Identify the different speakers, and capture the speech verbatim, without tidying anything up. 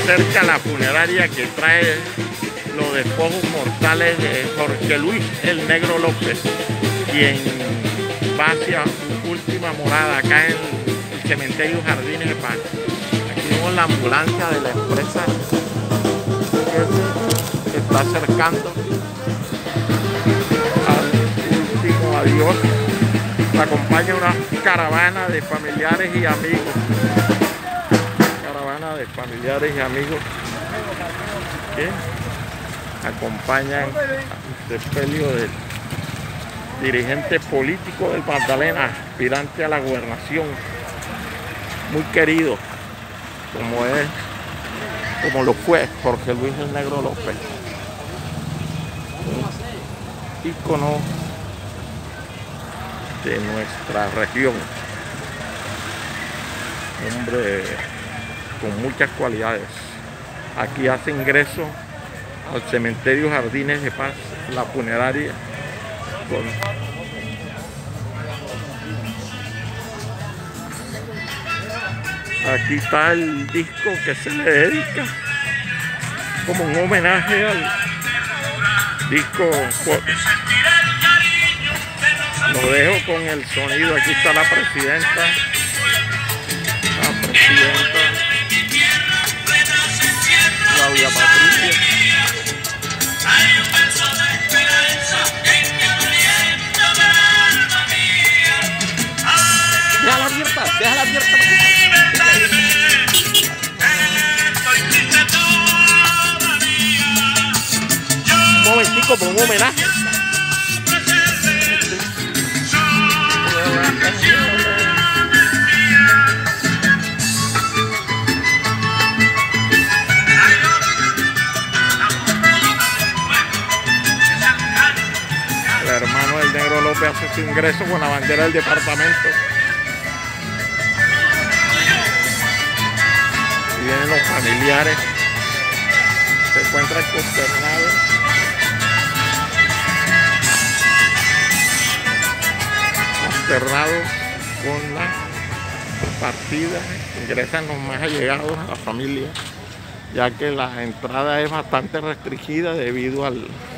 Speaker 1: cerca la funeraria que trae los despojos mortales de Jorge Luis el Negro López, quien va hacia su última morada acá en el cementerio Jardines de Paz. Aquí vemos la ambulancia de la empresa que se está acercando al último adiós. La acompaña una caravana de familiares y amigos. Caravana de familiares y amigos que acompañan el sepelio del dirigente político del Magdalena, aspirante a la gobernación, muy querido, como es, como lo fue Jorge Luis el Negro López, un ícono de nuestra región, hombre con muchas cualidades. Aquí hace ingreso al cementerio Jardines de Paz, la funeraria, con aquí está el disco que se le dedica como un homenaje al disco. Lo dejo con el sonido. Aquí está la presidenta, la presidenta Claudia Patricia. Déjala abierta, déjala abierta. Un momentico, por un homenaje. El hermano del Negro López hace su ingreso con la bandera del departamento. Y vienen los familiares, se encuentran consternados. Consternados con la partida. Ingresan los más allegados a la familia, ya que la entrada es bastante restringida debido al